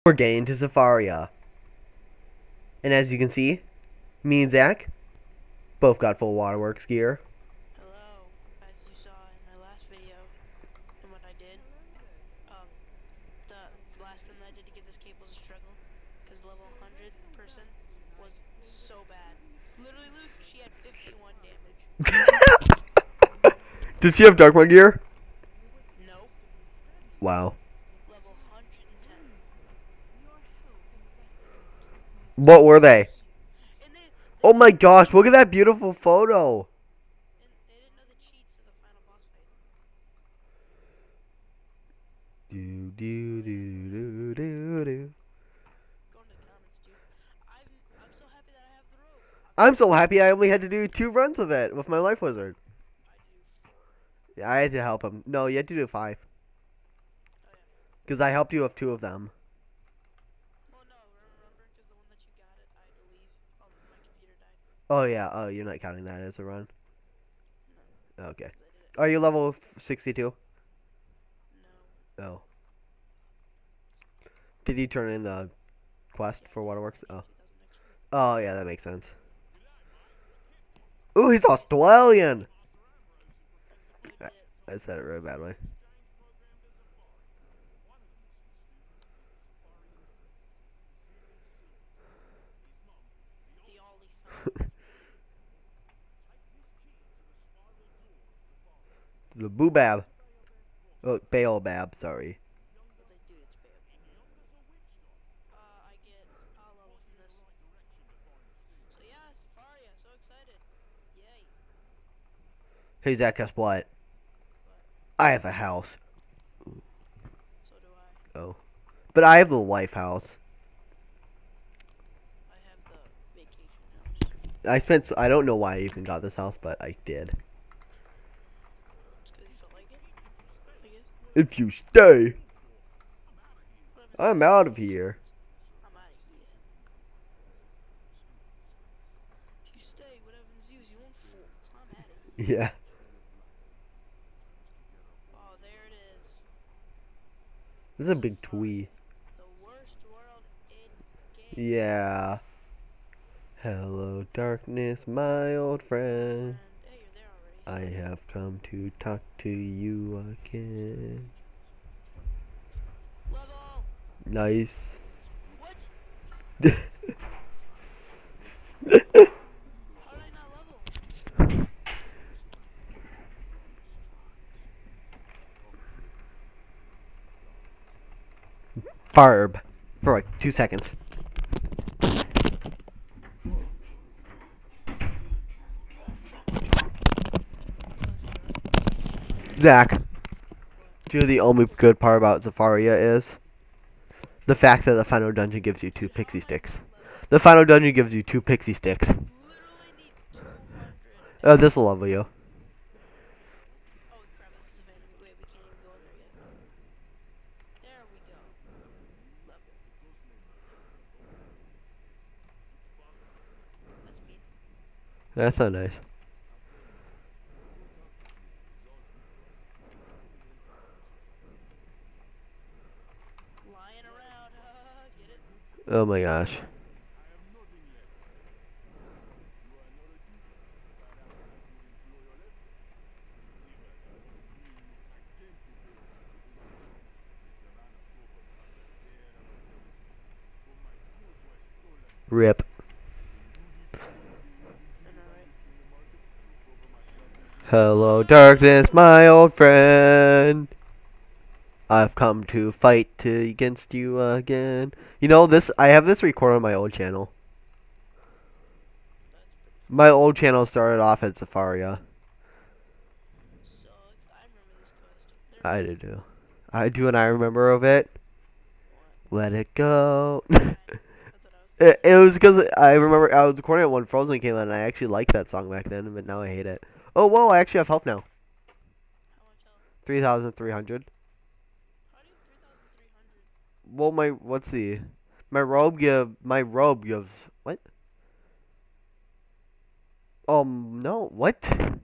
We're getting to Zafaria. And as you can see, me and Zach both got full waterworks gear. Hello, as you saw in my last video, and what I did, the last thing that I did to get this cape was a struggle, because level 100 person was so bad. Literally, Luke, she had 51 damage. Did she have Darkmon gear? Nope. Wow. Level 110. What were they? And Oh my gosh, look at that beautiful photo. and they didn't know the cheats of the final boss fight. Do do do do do do. Go in the comments, dude. I'm so happy that I have the rope. I'm so happy I only had to do 2 runs of it with my life wizard. I do 4. Yeah, I had to help him. No, you had to do 5. Oh yeah. Because I helped you with 2 of them. Well, no, remember, because the one that you got it, I believe, my computer died. Oh yeah, oh you're not counting that as a run. No, Okay. 'cause I did it. Are you level 62? No. Oh. Did you turn in the quest for Waterworks? Oh. 2,000 XP. Oh yeah, that makes sense. Ooh, he's Australian! Wait, I said it really badly. the Ollie fella. The Boobab. Oh, Baobab, sorry. Let's say, dude, it's bad. I get a level from this. So yeah, Safaria, so excited. Yay. Hey Zach, guess what? But, I have a house. so do I. Oh. But I have the life house. I have the vacation house. I don't know why I even got this house, but I did. It's because you felt like it, I guess. If you stay, What happens I'm out of here. I'm out of here. If you stay, what happens to you is you won't fall. So I'm out of here. Yeah. Oh, there it is. This is a big twee. The worst world in game. Yeah. Hello, darkness, my old friend. And, hey, you're there already. I have come to talk to you again. Level! Nice. What? How did I not level? Barb. For like 2 seconds. Zach. Do you know the only good part about Zafaria is? The fact that the final dungeon gives you 2 pixie sticks. The final dungeon gives you 2 pixie sticks. Literally need 200. This will level you. Oh crap, this is a van. Wait, we can't even go in there yet. There we go. Level. That's me. That's not nice. Lying around, get it? Oh my gosh. Rip. I know, right? Hello, darkness, my old friend. I've come to fight against you again. You know this. I have this recorded on my old channel. That's pretty My old channel started off at Zafaria. sucks. I remember this quest. I do too. I do, and I remember of it. What? Let it go. That's what I was It was because I remember I was recording it when Frozen came out, and I actually liked that song back then, but now I hate it. Oh, whoa, I actually have health now. How much health? 3,300. How do you have 3,300? Well, let's see. My robe gives, what? No, what? What?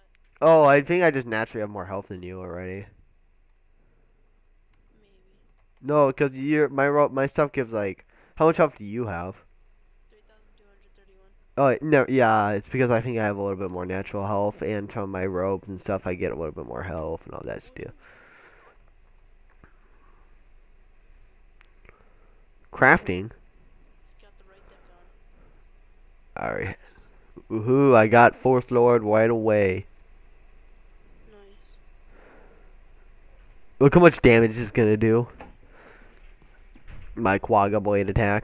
Oh, I think I just naturally have more health than you already. Maybe. No, because my stuff gives like. How much health do you have? 3,231. Oh no, yeah, it's because I think I have a little bit more natural health, and from my robes and stuff, I get a little bit more health and all that stuff. Crafting. He's got the right deck on. All right. Woohoo! I got Force Lord right away. Nice. Look how much damage it's gonna do. My Quagga Blade attack.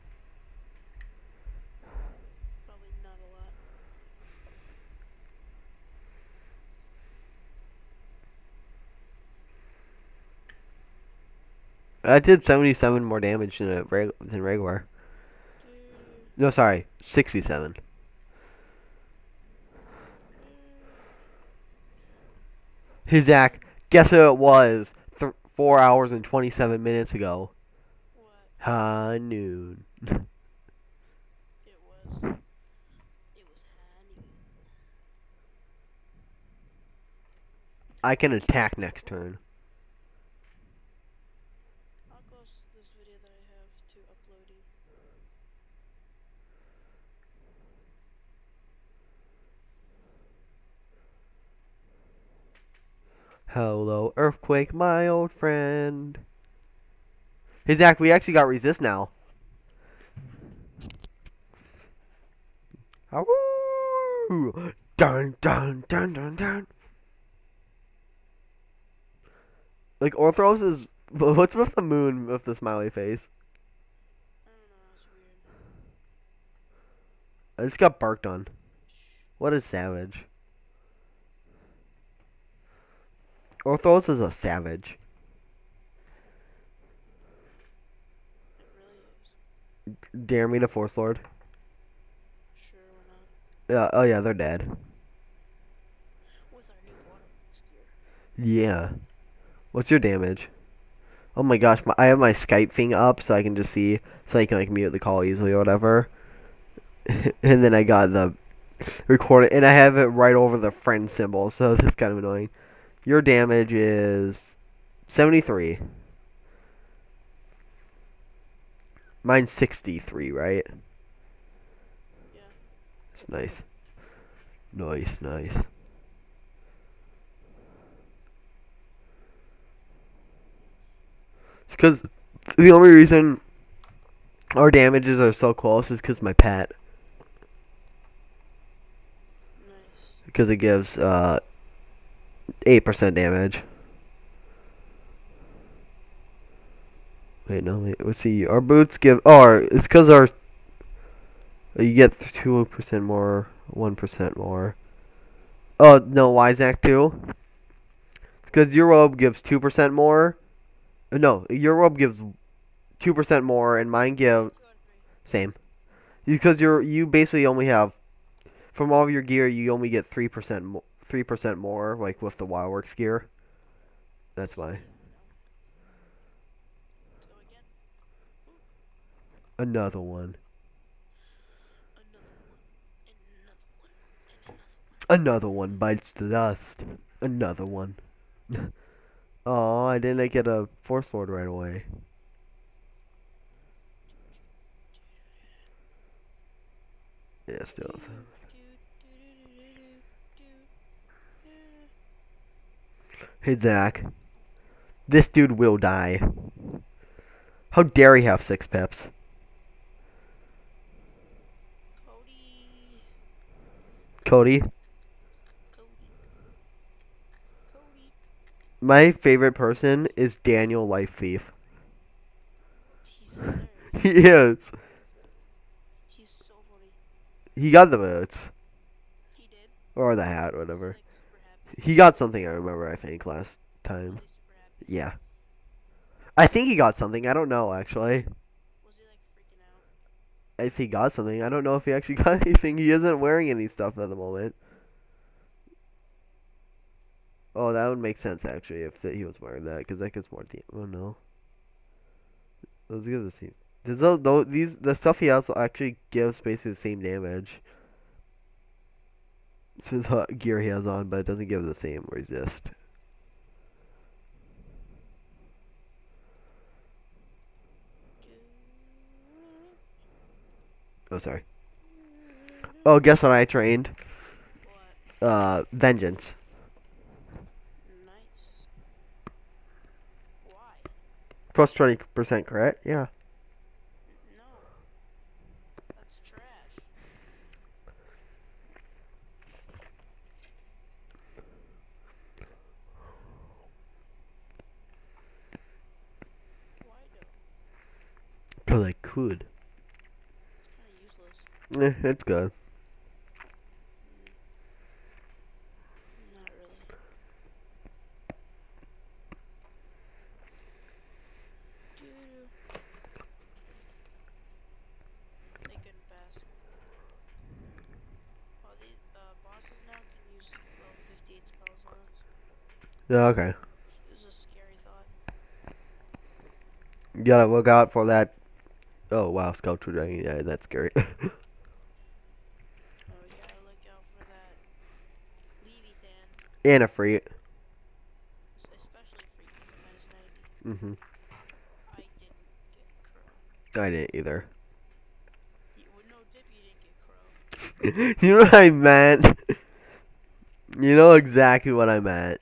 Probably not a lot. I did 77 more damage than regular. No, sorry, 67. Hey Zach, guess who it was? 4 hours and 27 minutes ago. What? High noon. It was. It was honey. I can attack next turn. How close is this video that I have to uploading? Hello, Earthquake, my old friend. Hey Zach, we actually got resist now. Ow! Dun dun dun dun dun. Like Orthros is. What's with the moon with the smiley face? I don't know, it's weird. I just got barked on. What a savage. Orthros is a savage. It really is. Dare me to Force Lord? Sure, why not? Oh yeah, they're dead. With our new watermarks gear. Yeah. What's your damage? Oh my gosh, I have my Skype thing up so I can just see, so I can like mute the call easily or whatever. And then I got the recording, and I have it right over the friend symbol, so that's kind of annoying. Your damage is 73. Mine's 63, right? Yeah. It's nice. Nice, nice. It's because the only reason our damages are so close is because my pet. Nice. Because it gives 8% damage. Wait, no, wait, let's see. Our boots give. Oh, it's because our. You get 2% more, 1% more. Oh, no, why is that 2? It's because your robe gives 2% more. No, your robe gives 2% more, and mine give. 2 out of 3. Same. Because you basically only have. From all of your gear, you only get 3% more, like with the Wildworks gear. That's why. Let's go again. Another one. Another one. And another one. And another one. Another one bites the dust. Another one. Oh, I didn't get a Force Lord right away. Yeah, still. Hey, Zach. This dude will die. How dare he have 6 pips? Cody. Cody? Cody. My favorite person is Daniel Life Thief. He's hilarious. He is. He's so funny. He got the boots. He did. Or the hat, whatever. Like super happy. He got something, I remember, I think, last time. Was he super happy? Yeah. I think he got something. I don't know, actually. Was he like freaking out? If he got something. I don't know if he actually got anything. He isn't wearing any stuff at the moment. Oh, that would make sense, actually, if he was wearing that, because that gets more Oh, no. Those give the same. The stuff he has actually gives basically the same damage to the gear he has on, but it doesn't give the same resist. Oh, sorry. Oh, guess what I trained? What? Vengeance. Nice. Why? Plus 20% crit? Yeah. No. That's trash. Why though? Because I could. It's kind of useless. It's good. Not really. Doo-doo. They couldn't pass. Oh, these bosses now can use level 58 spells on us. Yeah, okay. It was a scary thought. You gotta look out for that. Oh, wow. Sculpture dragon. Yeah, that's scary. Oh, we gotta look out for that Leviathan, And a free. especially free because of minus 90. Mm-hmm. I didn't get crow. I didn't either. With no dip, you didn't get crow. You know what I meant? You know exactly what I meant.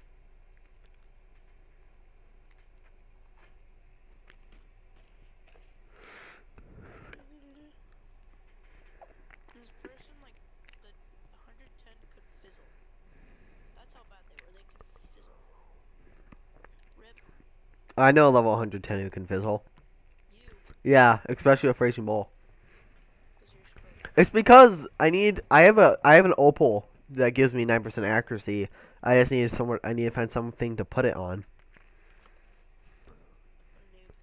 This person, like, the 110 could fizzle. That's how bad they were. They could fizzle. Rip. I know a level 110 who can fizzle. You. Yeah, especially with Racing Bull. Because you're screwed. It's because I have an opal that gives me 9% accuracy. I just need I need to find something to put it on. What a noob.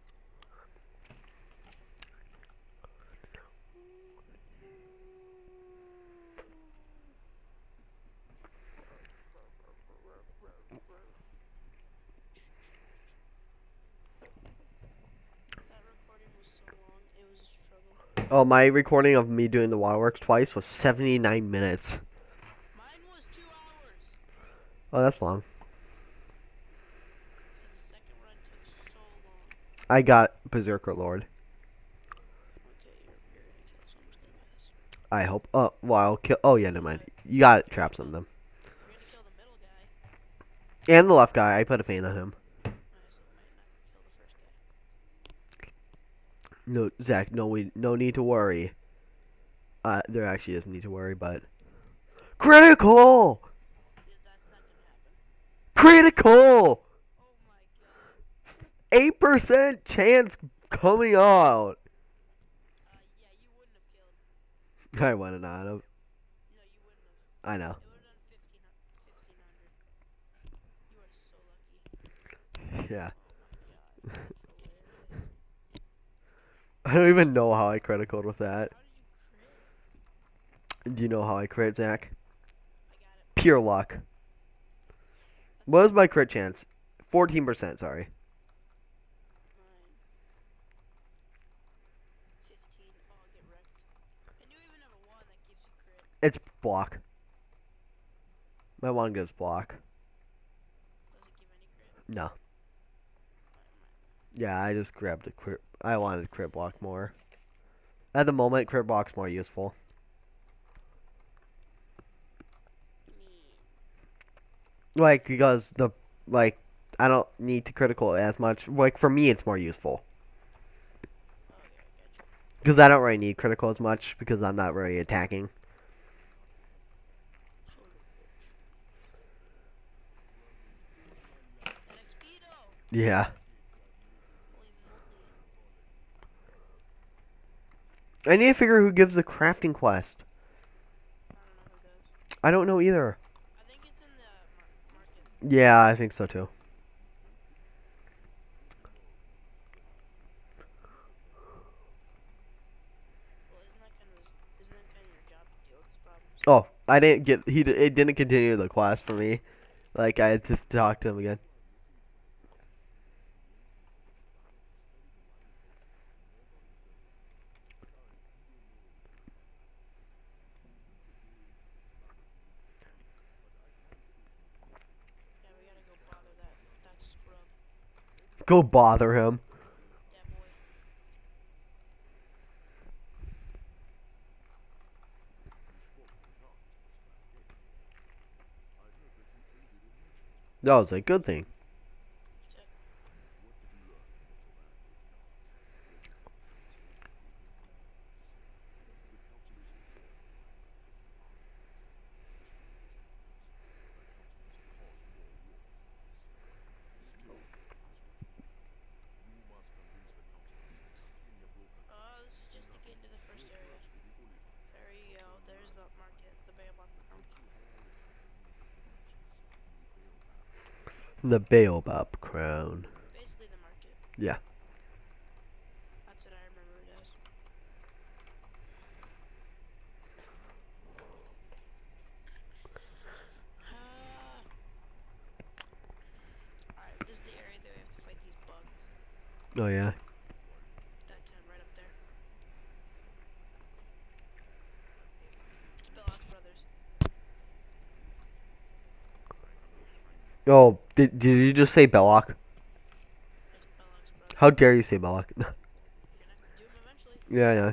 That recording was so long, it was a struggle. Oh, my recording of me doing the waterworks twice was 79 minutes. Mine was 2 hours. Oh, that's long. Because the second run took so long. I got Berserker Lord. Okay, you're gonna kill, so I'm just gonna pass. I hope. Oh, well, I'll kill. Oh, yeah, never mind. You got traps on them. You're gonna kill the middle guy. And the left guy. I put a fan on him. Alright, so you might not kill the first guy. No, Zach, no need to worry. There actually is need to worry, but critical, That's not gonna happen. critical, Oh my god. 8% chance coming out. Yeah, you wouldn't have killed. I wouldn't on him. No, you wouldn't have. I know. It would have done 1500. You are so lucky. Yeah. Oh my god, that's hilarious. I don't even know how I criticaled with that. How did you crit? Do you know how I crit, Zach? I got it. Pure luck. What was my crit chance? 14%. Sorry. Mine. 15. Oh, I'll get wrecked. And you even have a wand that gives you crit. It's block. My one gives block. Does it give any crit? No. Mine. Yeah, I just grabbed a crit. I wanted crit block more. At the moment, crit block's more useful. Like, because I don't need to critical as much. Like, for me, it's more useful. Oh, yeah, I got you. Because I don't really need critical as much, because I'm not really attacking. Son of a bitch. An Expedo! Yeah. Holy moly. I need to figure who gives the crafting quest. I don't know who does. I don't know either. I think it's in the market. Yeah, I think so too. Well, isn't that kind of your job to deal with these problems? Oh, I didn't get. It didn't continue the quest for me. Like, I had to talk to him again. Yeah, we gotta go bother that scrub. Go bother him. Yeah, boy. That was a good thing. Yep. This is just to get into the first area. There you go. There's the market, the Baobab Crown. The Baobab Crown. Basically the market. Yeah. That's what I remember it as. Alright, this is the area that we have to fight these bugs. Oh yeah. That tent right up there. It's Belloc Brothers. Oh, did you just say Belloc? It's Belloc's brothers. How dare you say Belloc? You're gonna have to do them eventually. Yeah, yeah.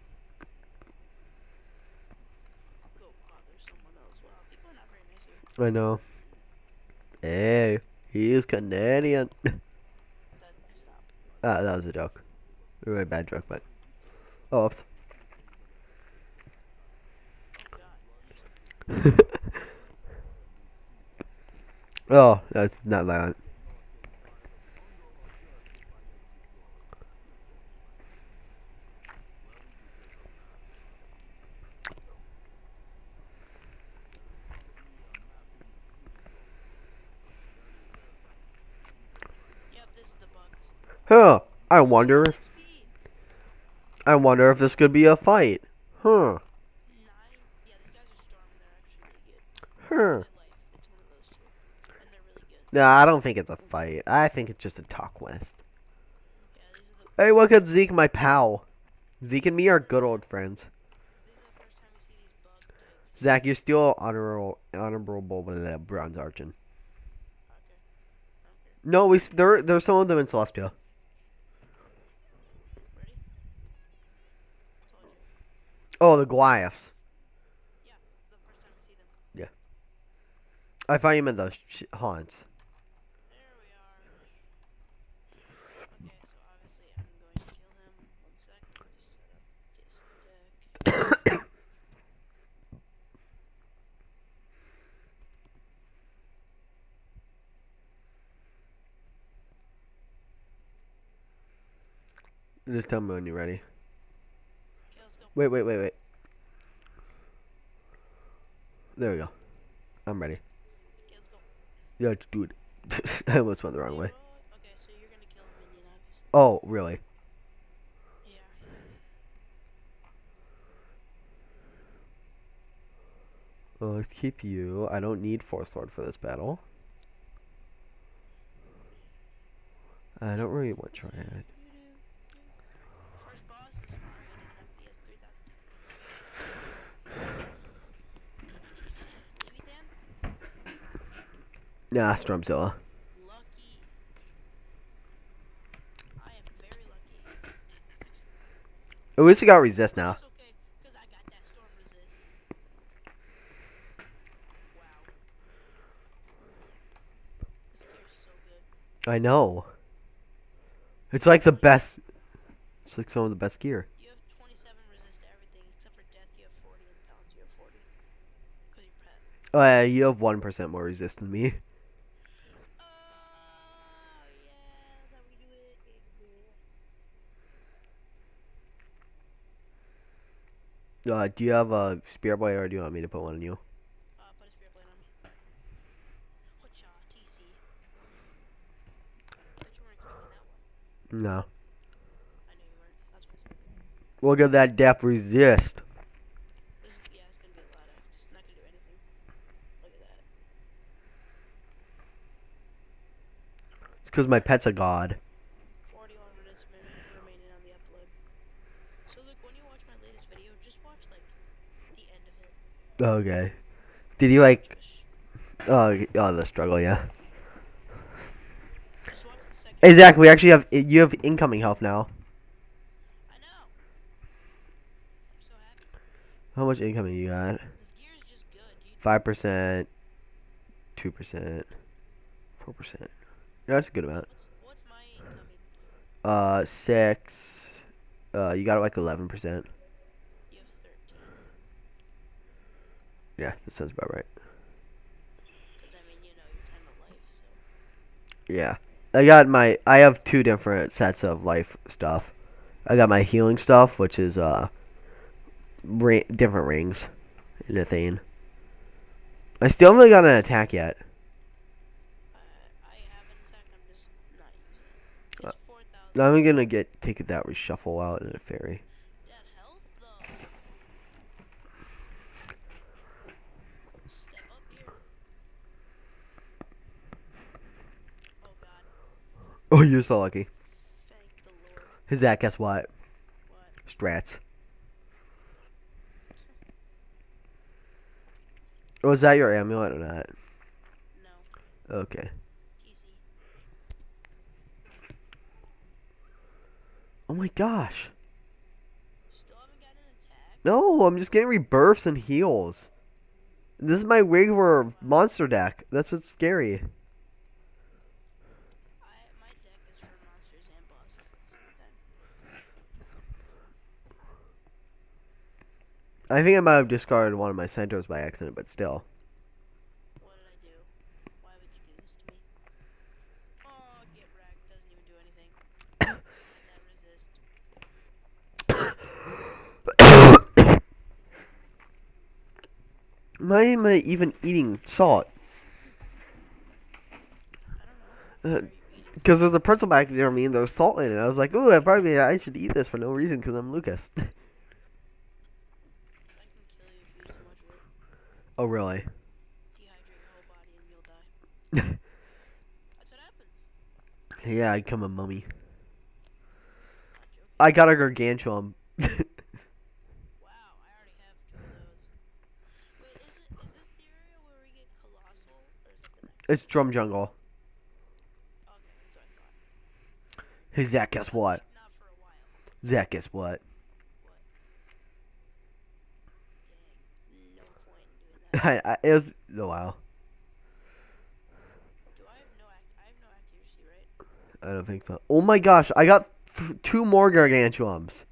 Go. Oh, there's someone else. Wow, people are not very nice here. I know. Hey, he is Canadian. Stop. That was a joke. A really bad joke, but. Oh, oops. Oh god. Oh, that's not violent. Yep, this is the bugs. Huh. I wonder if XP. this could be a fight. Huh. 9. Yeah, these guys are storming. They're actually really good. Huh. Life. It's one of those two. And they're really good. Nah, I don't think it's a fight. I think it's just a talk quest. Yeah, these are the Hey, look at Zeke, my pal. Zeke and me are good old friends. these are the first time we see these bug types. Zach, you're still honorable with that bronze archon. Okay. I don't care. No, there's some of them in Celestia. Ready? Told you. Oh, the Goliaths. Yeah, the first time we see them. I thought you meant the haunts. There we are. Okay, so obviously I'm going to kill him. 1 sec. Let me set up this deck. Just tell me when you're ready. Okay, let's go. Wait. There we go. I'm ready. Okay, let's go. Yeah, dude. I almost went the wrong way. Okay, so you're gonna kill a minion, obviously. Oh, really? Yeah. Well, let's keep you. I don't need Force Lord for this battle. I don't really want Triad. First boss is Mario and he's an FPS 3000. Leviathan? Nah, Stormzilla. Lucky. I am very lucky. At least you got resist now. It's okay, because I got that storm resist. Wow. This gear's so good. I know. It's like the best. It's like some of the best gear. You have 27 resist to everything, except for death you have 40 and balance you have 40. Because you're pet. Oh, yeah, you have 1% more resist than me. Oh, yeah, that's how we do it. Do you have a Spear Blade or do you want me to put one on you? Put a spirit blade on me. Whatcha, TC. I thought you weren't expecting that one. No. I knew you weren't. That's what's up. Look at that depth resist. This is, yeah, it's gonna be a lot of. It's not gonna do anything. Look at that. It's because my pet's a god. 41 minutes remaining on the upload. So look, when you watch my latest video, just watch like the end of it. Okay. Did you like? Just, The struggle, yeah. just watch the second. Hey Zach, we actually have you have incoming health now. I know. I'm so happy. How much incoming you got? This gear is just good, dude. 5%, 2%. 4%. Yeah, that's a good amount. What's my incoming? 6. You got like 11%. You have 13. Yeah, that sounds about right. Cause I mean, you know, your time of life. So Yeah. I have 2 different sets of life stuff. I got my healing stuff, which is different rings in a thing. I still haven't got an attack yet. I have an attack. I'm just not using it. Uh, It's 4,000. I'm gonna take that reshuffle out in a fairy. That health though. Step up here. Oh God. Oh, you're so lucky. Thank the Lord. His that, guess what? What? Strats. Was that your amulet or not? No. Okay. TC. Oh my gosh. Still haven't gotten an attack. No, I'm just getting rebirths and heals. This is my rig for monster deck. That's what's scary. My deck is for monsters and bosses at the same time. I think I might have discarded one of my centers by accident, but still. What did I do? Why would you do this to me? Oh, get wrecked. Doesn't even do anything. Net resist. Why am I even eating salt? I don't know. Why are you eating? Because there's a pretzel back near me and there's salt in it. I was like, ooh, I should eat this for no reason because I'm Lucas. I can kill you if you eat too much of it. Oh, really? Dehydrate your whole body and you'll die. That's what happens. Yeah, I become a mummy. Not joking. I got a gargantuan. Wow, I already have 2 of those. Wait, is this the area where we get colossal, or is it the next? It's Drum Jungle. Okay, that's what I thought. Hey, Zach, guess what? Not for a while. Zach, guess what? What? Dang, no point in doing that. It was a while. Do I have no accuracy, right? I don't think so. Oh my gosh, I got 2 more gargantuans.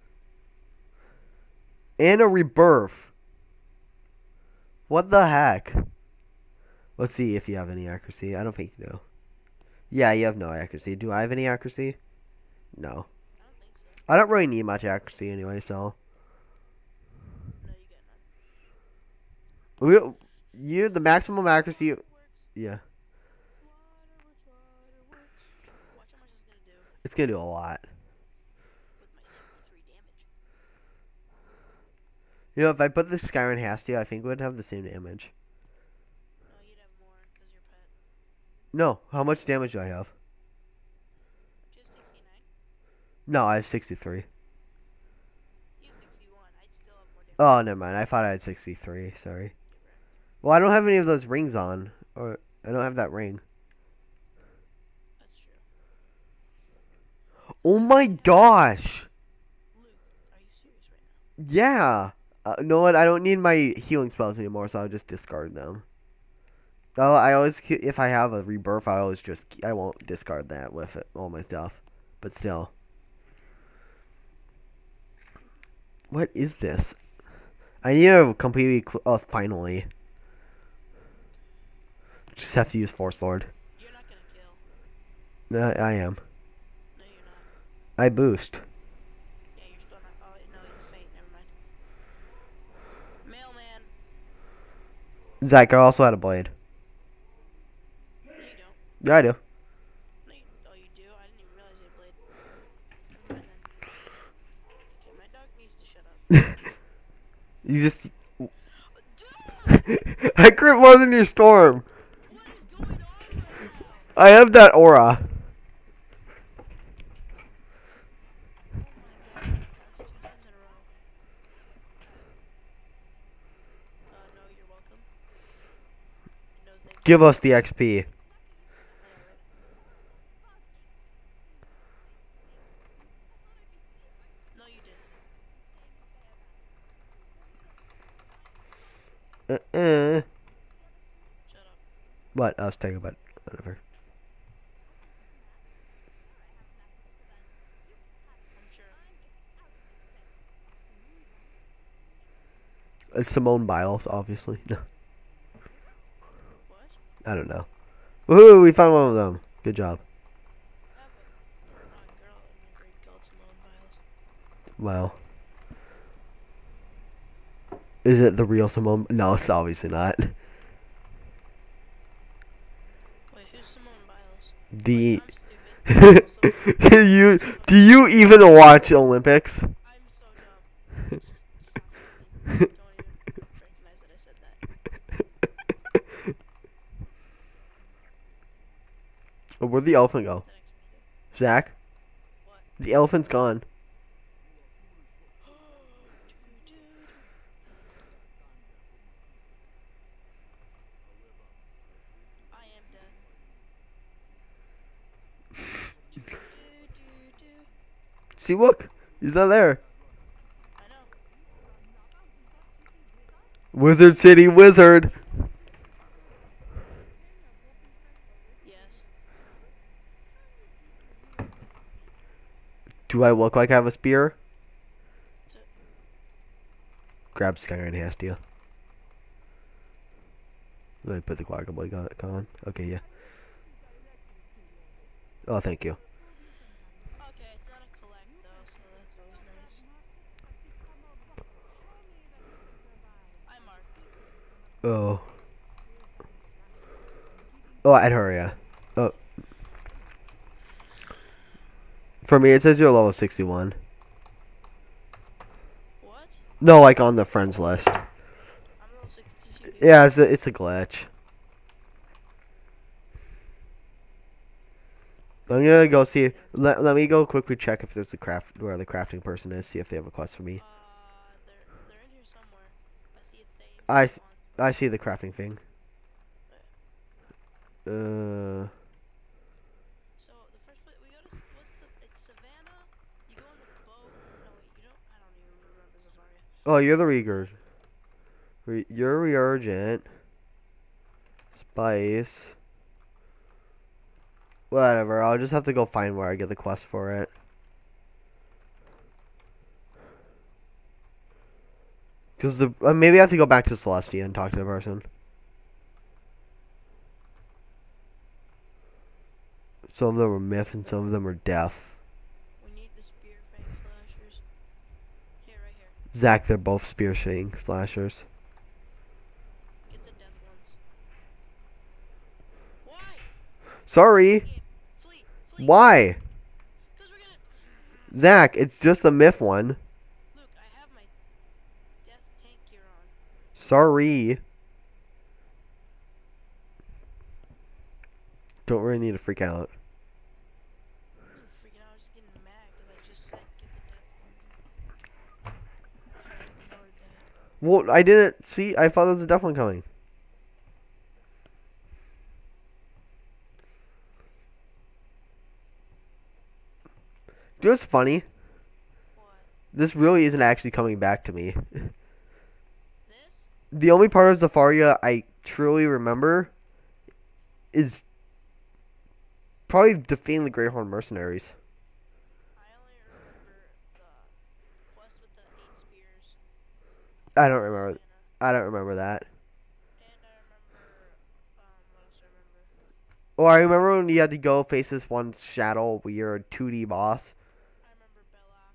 And a rebirth. What the heck? Let's see if you have any accuracy. I don't think you do. Yeah, you have no accuracy. Do I have any accuracy? No. I don't think so. I don't really need much accuracy anyway, so. No, you got none. The maximum accuracy. Works. Yeah, Water works. Watch how much it's gonna do it's gonna do a lot. with my 73 damage. You know, if I put the Skyrim Hasty, I think it would have the same damage. No, you'd have more because you're pet. No, how much damage do I have? Do you have 69? No, I have 63. You have 61. I'd still have more damage. Oh, never mind. I thought I had 63. Sorry. Well, I don't have any of those rings on. Or I don't have that ring. That's true. Oh my gosh! Luke, are you serious right now? Yeah! You know what? I don't need my healing spells anymore, so I'll just discard them. Oh, I always, if I have a rebirth, I won't discard that with all my stuff. But still. What is this? I need to completely, finally. Just have to use Force Lord. You're not gonna kill. No, I am. No, you're not. I boost. Yeah, you're still not. Oh, no, he's faint. Never mind. Mailman. Zach, I also had a blade. No, you don't. Yeah, I do. No, oh, you do? I didn't even realize you had blade. Never mind then. Okay, my dog needs to shut up. You just. Dude! I crit more than your storm. What is going on right now? I have that aura. Oh my god, that's 2 times in a row. No, you're welcome. No, thank you. Give us the XP. I know, right? No, you didn't. Uh-uh. Shut up. What? I was talking about whatever. Simone Biles, obviously. No, What? I don't know. Woohoo! We found one of them. Good job. I have a girl in my grade called Simone Biles. Wow. Is it the real Simone? No, it's obviously not. Wait, who's Simone Biles? The Like, I'm stupid. do you even watch Olympics? I'm so dumb. Stop talking. Don't even recognize that I said that. Oh, where'd the elephant go? The next video. Zach? What? The elephant's gone. I am dead. See, look. He's not there. I know. Wizard City Wizard. Yes. Do I look like I have a spear? So, Grab Skyrim and has to. Let me put the guacamole on. Okay, yeah. Oh, thank you. okay, it's not a collect though, so that's always nice. I marked. Oh. Oh, I'd hurry, yeah. Oh. For me, it says you're level 61. What? No, like on the friends list. I'm level 62. Yeah, it's a glitch. I'm gonna go see. Let me go quickly check if there's where the crafting person is. See if they have a quest for me. They're in here somewhere. I see a thing. I see the crafting thing. So the first place we go to, it's Savannah. You go on the boat. No wait, you don't. I don't even remember Zafaria. Oh, you're the Reager. You're Reurgent. Spice. Whatever. I'll just have to go find where I get the quest for it. Because maybe I have to go back to Celestia and talk to the person. Some of them are myth and some of them are deaf. We need the spear fang slashers. Here, right here. Zach, they're both spear shooting slashers. Get the death ones. Why? Sorry. Flee. Why? Cause we're gonna. Zach, it's just the myth one. Luke, I have my death tank gear on. Sorry. Don't really need to freak out. I'm freaking out. I was just getting mad because I just said get the death ones. Kind of ignored that. Well, I didn't see. I thought there was a deaf one coming. Do you know what's funny? What? This really isn't actually coming back to me. This? The only part of Zafaria I truly remember is probably defeating the Greyhorn Mercenaries. I only remember the quest with the 8 spears. I don't remember. Savannah. I don't remember that. And I remember, what else do I remember? Oh, I remember when you had to go face this one shadow weird 2D boss. I remember Belloc.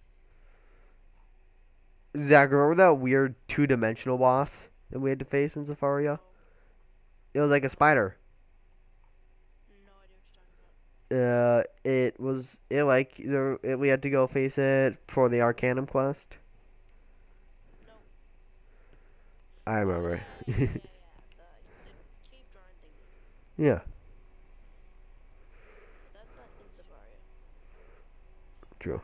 Zach, remember that weird 2-dimensional boss that we had to face in Zafaria? It was like a spider. No idea what you're talking about. We had to go face it for the Arcanum quest. No. I remember. The cave drawing thing. Yeah, That's not in Zafaria. true.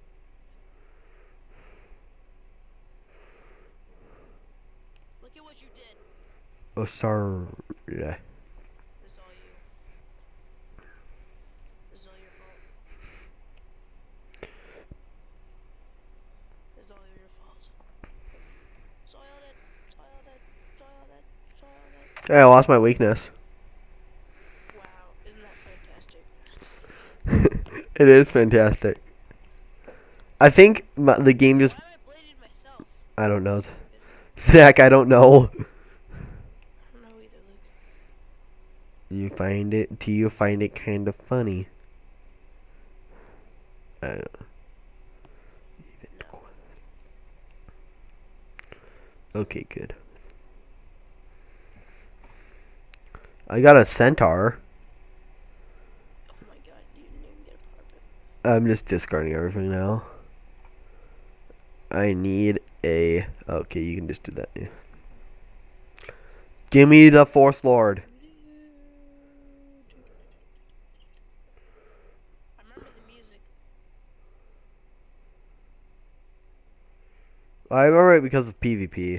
Look at what you did. Oh, sorry. Yeah. This is all you. This is all your fault. This is all your fault. Soiled it. Soiled it. Soiled it. Soiled it. Hey, I lost my weakness. Wow, isn't that fantastic? It is fantastic. I think the game just. Why am I bladed myself? I don't know. Zach, I don't know. I don't know either, Luke. Do you find it kind of funny? I No. Okay, good. I got a centaur. Oh my god, you didn't even get a carpet. I'm just discarding everything now. I need a... Okay, you can just do that. Yeah. Give me the Force Lord. I remember the music. I remember it because of PvP.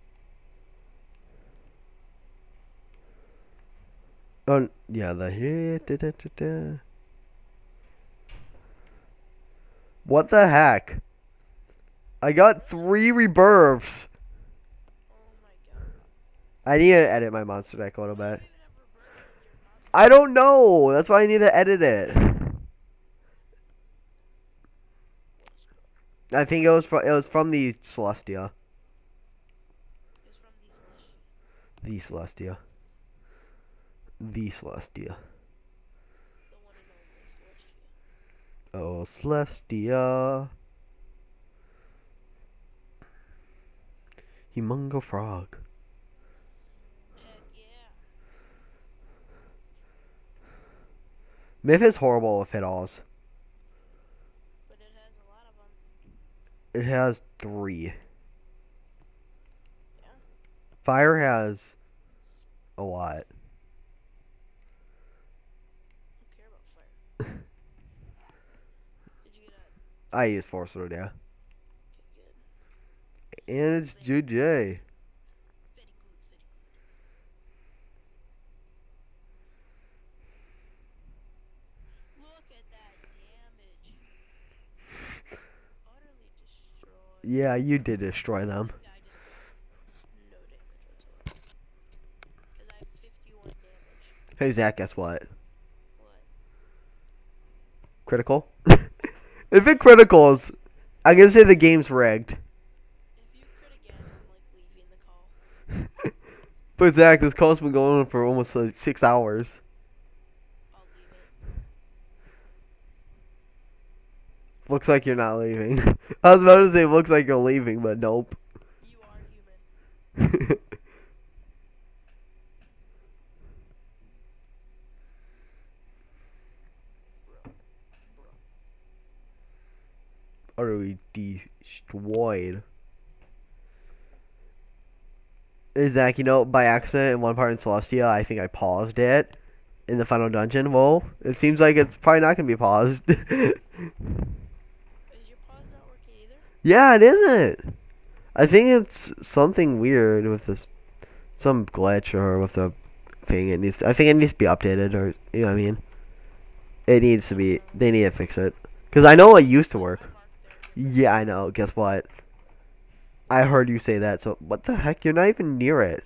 Oh, yeah, the... What the heck? I got 3 rebirths. Oh my god. I need to edit my monster deck a little Why bit. do you even have reverse in your monster? I don't know. That's why I need to edit it. I think it was from the Celestia. It's from the Celestia. The Celestia. The Celestia. The one and only Celestia. Oh, Celestia. Humongo Frog. Heck yeah. Myth is horrible with hit-alls. But it has a lot of them. It has 3. Yeah. Fire has a lot. I don't care about fire. Did you get a... I use Force Lord, yeah. Okay, good. And it's JJ. Very good, very good. Look at that damage. Utterly destroyed. Yeah, you did destroy them. This guy just no damage whatsoever. Because I have 51 damage. Hey, Zach, guess what? What? Critical? If it criticals, I'm gonna say the game's rigged. If you crit again, I'm like leaving the call. But Zach, this call's been going on for almost like 6 hours. I'll leave it. Looks like you're not leaving. I was about to say looks like you're leaving, but nope. You are human. Utterly destroyed. Zach, you know, by accident in one part in Celestia, I think I paused it in the final dungeon. Well, it seems like it's probably not gonna be paused. Is your pause not working either? Yeah, it isn't. I think it's something weird with this, some glitch or with the thing. I think it needs to be updated, or you know what I mean. It needs to be. They need to fix it. Cause I know it used to work. I marked there. Yeah, I know. Guess what? I heard you say that. So what the heck? You're not even near it.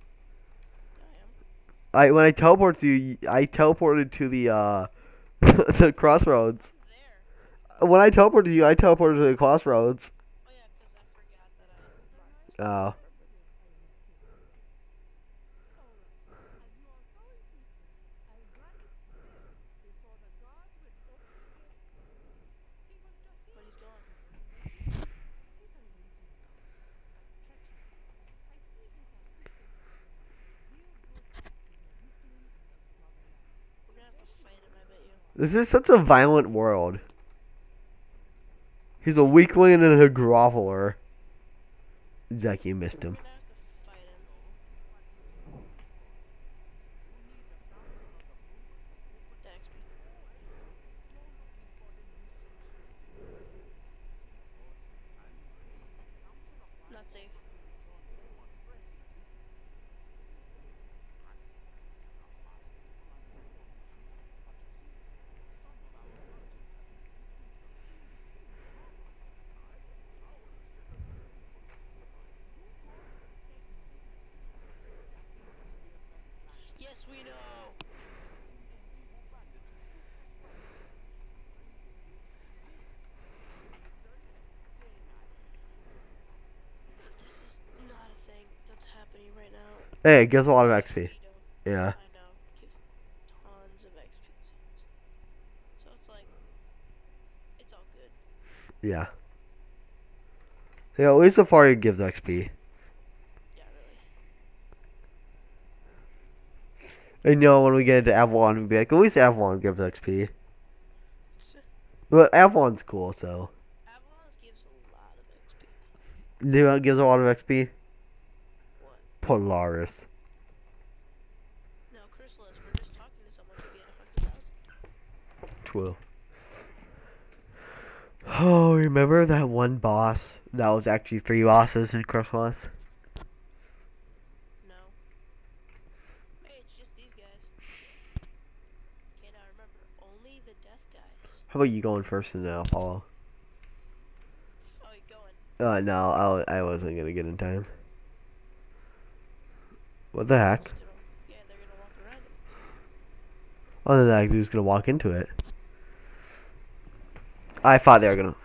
I am. When I teleported to you, I teleported to the the crossroads. There. When I teleported to you, I teleported to the crossroads. Oh yeah, because I forgot that I marked. Oh. But he's gone. We're gonna have to fight him, I bet you. This is such a violent world. He's a weakling and a groveler. Zach, you missed We're him. gonna have to fight him. Text me. Not safe. Yes, we know. This is not a Hey, it gives a lot of XP. though. Yeah. I know. Gives tons of XP. So it's like, it's all good. Yeah. Yeah, at least Safari gives XP. Yeah, really. And you know, when we get into Avalon, we'll be like, at least Avalon gives XP. But Avalon's cool, so. Avalon gives a lot of XP. You know what gives a lot of XP? What? Polaris. No, Chrysalis, we're just talking to someone to get 100,000. True. Oh, remember that one boss that was actually 3 bosses in Chrysalis? No. Hey, it's just these guys. Can't I remember? Only the death guys. How about you going first and then I'll follow? Oh, you going? No, I wasn't gonna get in time. What the heck? Yeah, they're gonna walk around it. Other than that, I'm just gonna walk into it. I thought they were gonna.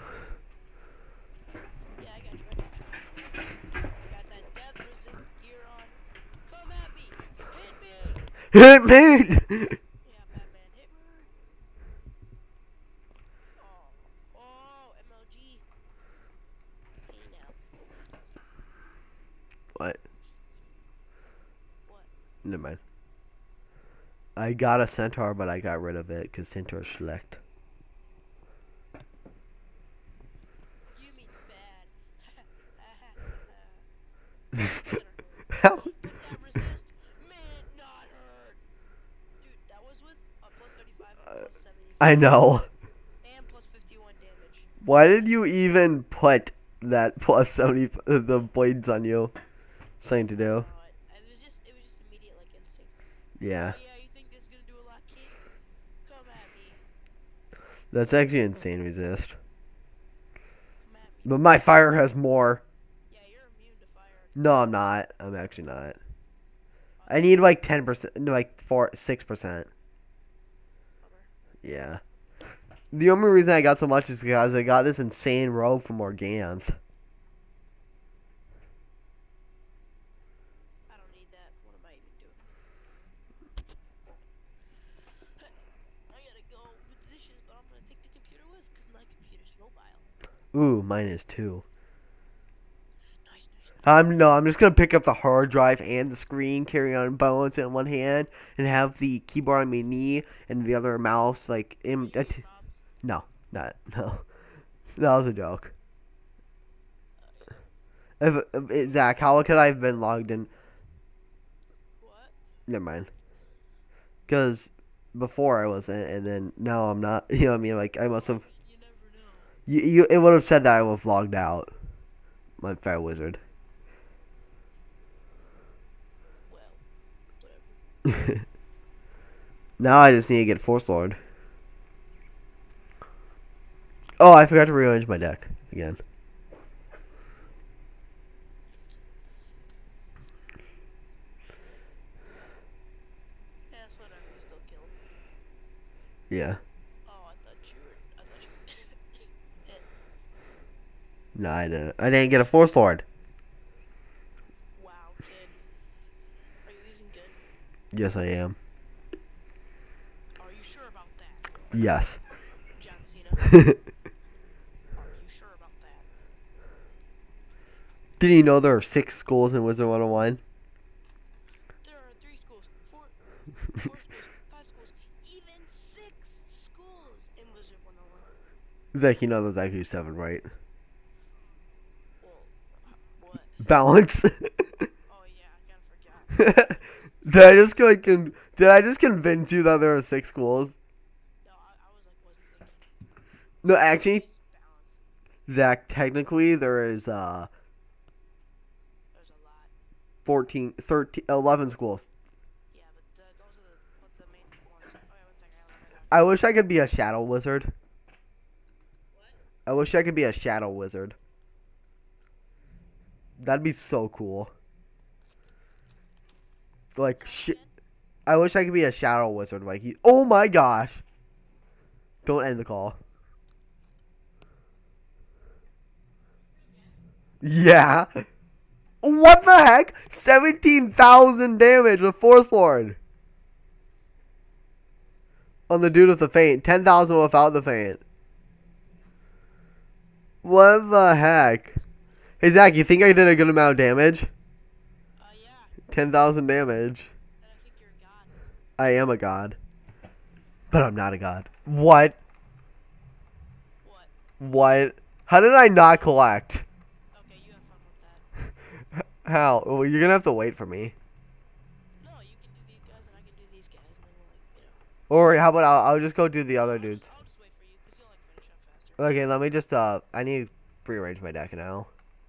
Yeah, I got you. I got that death resist gear on. Come at me! Hit me! Hit me! Yeah, Batman, hit me! Oh, MLG. Hey now. What? What? Never mind. I got a centaur, but I got rid of it because centaur select. You mean bad. How? Get that resist. Man, not hurt. Dude, that was with a plus 35 and plus 75. I know. And plus 51 damage. Why did you even put that plus 70 the blades on you? Something to do. It was just immediate like instinct. Yeah. Oh yeah, you think this is gonna do a lot, kid? Come at me. That's actually insane resist. Come at me. But my fire has more. Yeah, you're immune to fire. No, I'm not. I'm actually not. I need like 10%, no, like 6%. Yeah. The only reason I got so much is because I got this insane robe from Organth. I don't need that. What am I even doing? I gotta go with dishes, but I'm gonna take the computer with, because my computer's mobile. Ooh, mine is too. Nice. I'm just gonna pick up the hard drive and the screen, carry on balance in one hand, and have the keyboard on my knee and the other mouse like in. No, no. That was a joke. Zach, how could I have been logged in? What? Never mind. Because before I wasn't, and then now I'm not. You know what I mean? Like I must have. You never know. It would have said that I was logged out. My fire wizard. Well, whatever. Now I just need to get Force Lord. Oh, I forgot to rearrange my deck again. Yeah, that's whatever. You still kill. Yeah. Oh, I thought you were. No, I didn't. I didn't get a Force Lord. Wow, kid. Are you even good? Yes, I am. Are you sure about that? Yes. John Cena? Are you sure about that? Did you know there are 6 schools in Wizard 101? There are 3 schools, 4 schools, 5 schools, even 6 schools in Wizard 101. Zach, you know there's actually 7, right? Well, what? Balance. Oh yeah, I kinda forgot. Did I just convince you that there are 6 schools? No, I was like, wasn't thinking. No, actually, It's balance. Zach, technically there is There's a lot. 14, 13, 11 schools. Yeah, but those are the main ones. Oh yeah, 1 second. I wish I could be a shadow wizard. What? I wish I could be a shadow wizard. That'd be so cool. Like shit. I wish I could be a shadow wizard. Like oh my gosh! Don't end the call. Yeah. What the heck? 17,000 damage with Force Lord. On the dude with the feint. 10,000 without the feint. What the heck? Hey, Zach, you think I did a good amount of damage? Yeah. 10,000 damage. And I think you're a god. I am a god. But I'm not a god. What? What? What? How did I not collect? Okay, you have fun with that. How? Well, you're gonna have to wait for me. No, you can do these guys and I can do these guys, and then we'll, like, you know. Or how about I'll just go do the other dudes. I'll just wait for you, because you'll, like, finish up faster. Okay, let me just, I need to rearrange my deck now.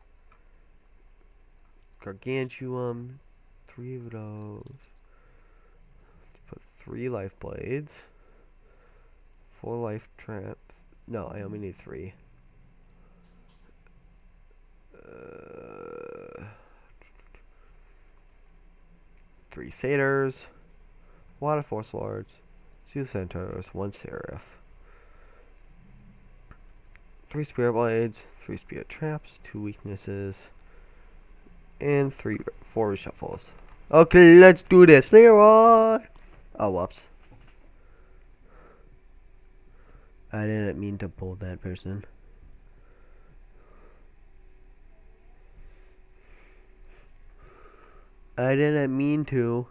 Gargantuan. 3 of those. Put 3 life blades. 4 life traps. No, I only need 3. 3 satyrs. A lot of Force Lords. 2 centaurs. 1 seraph. 3 spirit blades. 3 spirit traps. 2 weaknesses. And 4 reshuffles. Okay, let's do this, Leroy. Oh, whoops. I didn't mean to pull that person. I didn't mean to.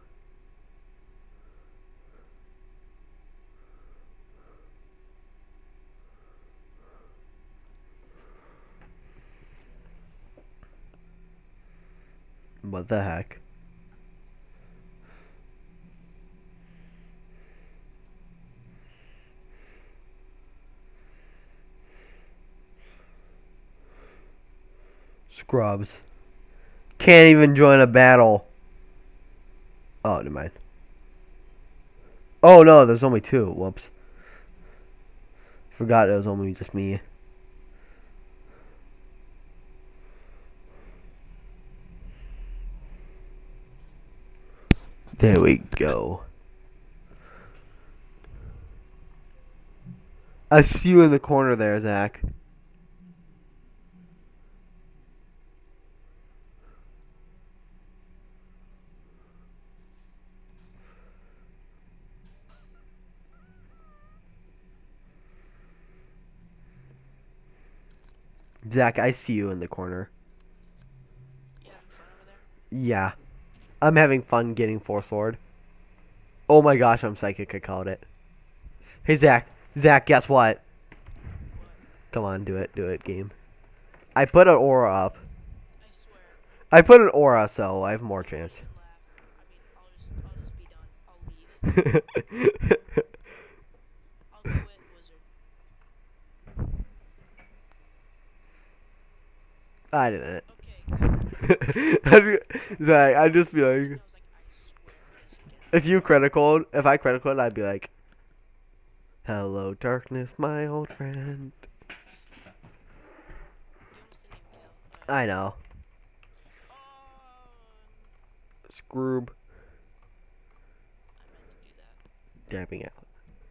What the heck? Scrubs. Can't even join a battle. Oh, never mind. Oh, no, there's only 2. Whoops. Forgot it was only just me. There we go. I see you in the corner there, Zach. Zach, I see you in the corner. Yeah, in front over there. Yeah. I'm having fun getting Force Lord. Oh my gosh, I'm psychic. I called it. Hey, Zach. Zach, guess what? What? Come on, do it. Do it, game. I put an aura up. I swear. I put an aura, so I have more chance. You shouldn't laugh. I mean, I'll just be done. I'll leave. I'll quit Wizard. I didn't. Okay. Zach, I'd just be I like, was like, I swear this again. if you critical, if I critical, I'd be like, hello, darkness, my old friend. You almost didn't even kill. I know. Oh, Scroob. I meant to do that. Dabbing out.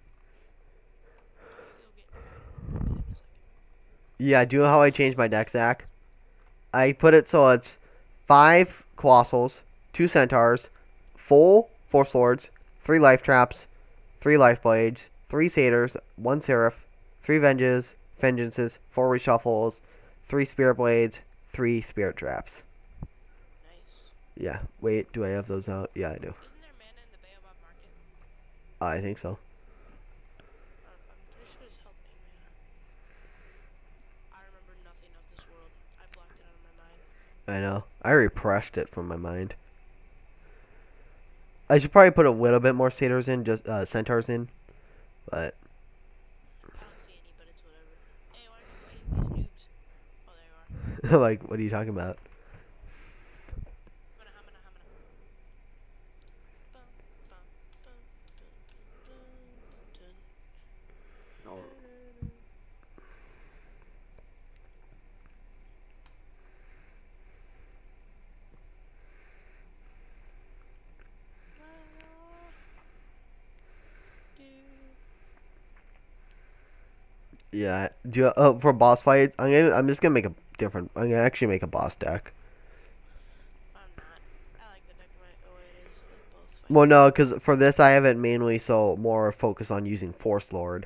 You'll get there in a second. Yeah, do you know how I changed my deck, Zach? I put it so it's 5 Colossals, 2 Centaurs, full Force Lords, 3 Life Traps, 3 Life Blades, 3 Satyrs, 1 Seraph, 3 Vengeances, 4 Reshuffles, 3 Spirit Blades, 3 Spirit Traps. Nice. Yeah, wait, do I have those out? Yeah, I do. Isn't there mana in the Baobab Market? I think so. I'm pretty sure it's helped me, man. I remember nothing of this world. I blocked it out of my mind. I know. I repressed it from my mind. I should probably put a little bit more Satyrs in, just Centaurs in, but I don't see any, but it's whatever. Hey, why are you fighting these noobs? Oh, there you are. like, what are you talking about? Hamana, hamana, hamana. Bum, bum, bum, dun, dun, dun. Yeah. Do you, for boss fight, I'm just gonna make a different. I'm gonna actually make a boss deck. Well, no, because for this I have it mainly so more focus on using Force Lord.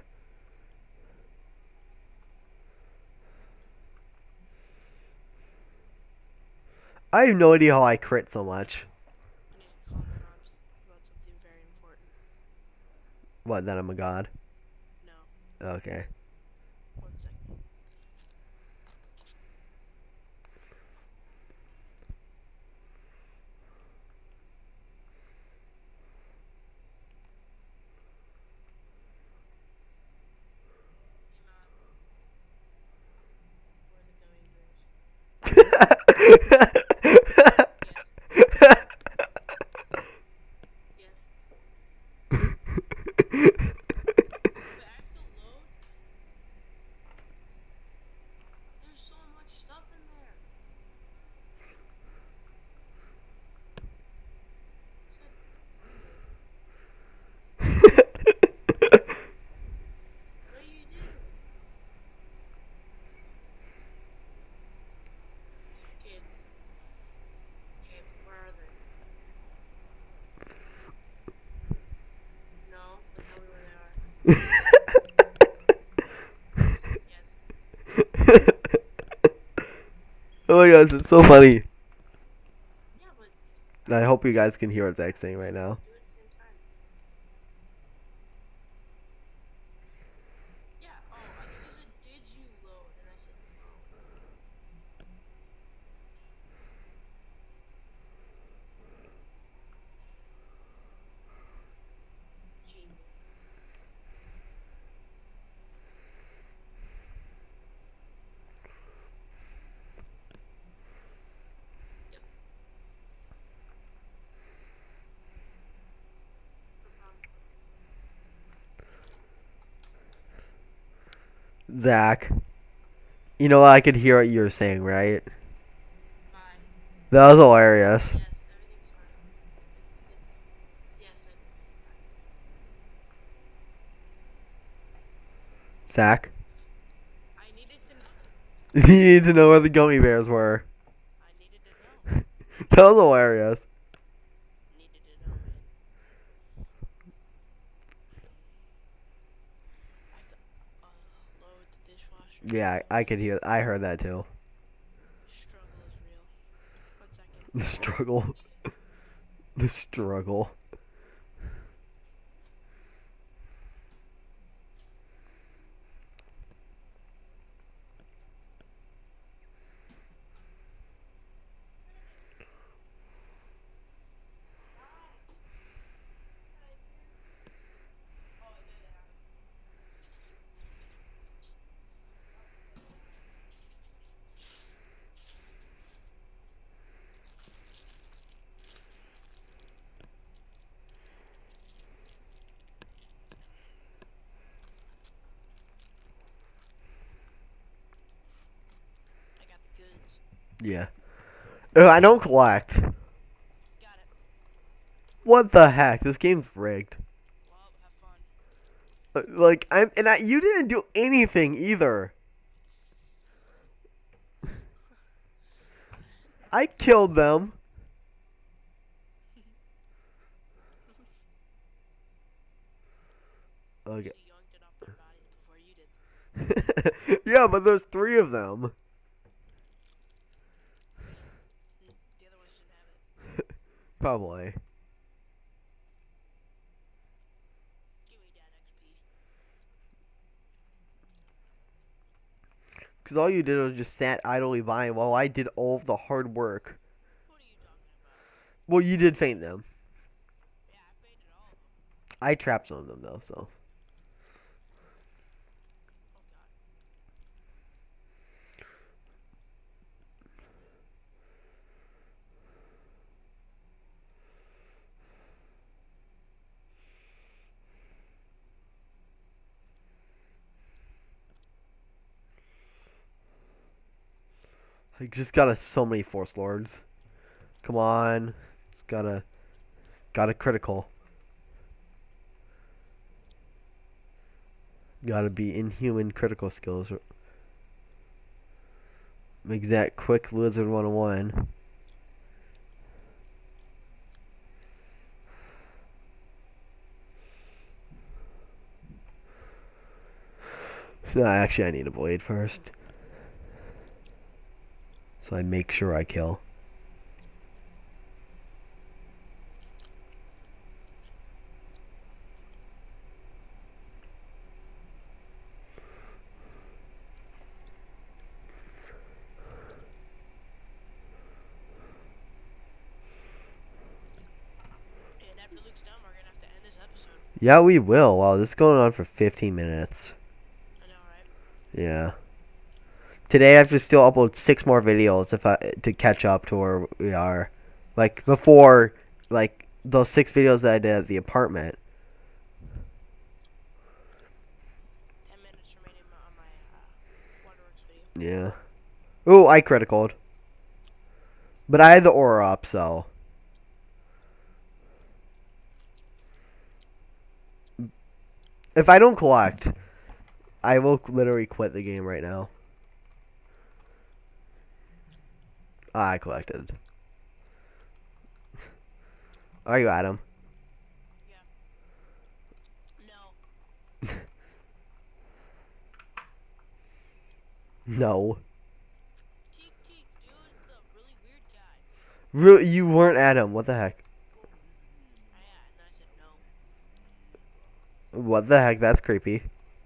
I have no idea how I crit so much. I need to call my moms about something very important. What, that I'm a god? No, Okay. 1 second. Hey, Mom. Where are the gummy bears? Yes. Wait, I have to load? There's so much stuff in there. What do you do? Kids. Okay, where are they? No, but tell me where they are. Yes. Oh my gosh, it's so funny. Yeah, but I hope you guys can hear what Zach's saying right now. do it at the same time. Yeah, oh, I thought you said, did you load? And I said, no. Genius. Yep. No problem. Zach, you know I could hear what you were saying, right? Bye. That was hilarious. Yes, everything's fine. Yes, Zach, I needed to know. you need to know where the gummy bears were. I needed to know. That was hilarious. Needed to know, man. I have to load the dishwasher. Yeah, I could hear. I heard that too. Struggle is real. 1 second. The struggle. The struggle. I got the goods. Yeah. I don't collect. Got it. What the heck? This game's rigged. Well, have fun. Like you didn't do anything either. I killed them. Okay. You yoinked it off their bodies before you did. Yeah, but there's 3 of them. The other ones didn't have it. Probably. Give me that XP. Because all you did was just sat idly by while I did all of the hard work. What are you talking about? Well, you did faint them. Yeah, I painted all of them. I trapped some of them, though, so. Oh, God. I just got so many Force Lords. Come on. It's got a critical. Gotta be inhuman critical skills. Make that quick Lizard 101. No, actually, I need a blade first. So I make sure I kill. And after Luke's done, we're gonna have to end this episode. Yeah, we will. Wow, this is going on for 15 minutes. I know, right? Yeah. Today I have to still upload 6 more videos to catch up to where we are. Like before, like those 6 videos that I did at the apartment. 10 minutes remaining on my Waterworks video. Yeah. Ooh, I criticaled. But I had the aura up, so. If I don't collect, I will literally quit the game right now. I collected. Are you Adam? Yeah. No. No. Teak Teak, dude, it's the really weird guy. Really, you weren't Adam. What the heck? Yeah, and then I said no. What the heck? That's creepy.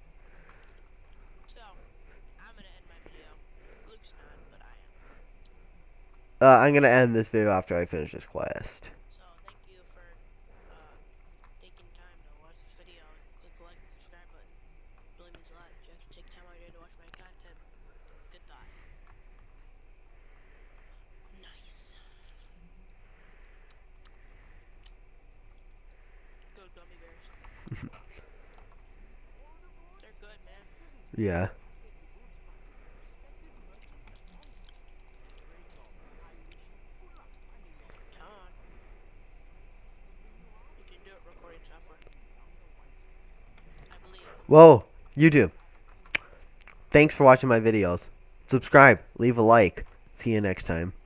So, I'm gonna end my video. Luke's not, but I am. I'm gonna end this video after I finish this quest. So, thank you for taking time to watch this video and click the like and subscribe button. It really means a lot. You have to take time out of your day to watch my content. Good thought. Nice. Good gummy bears. They're good, man. Yeah. Come on. You can do it, recording software. I believe. Whoa, YouTube. Thanks for watching my videos. Subscribe, leave a like. See you next time.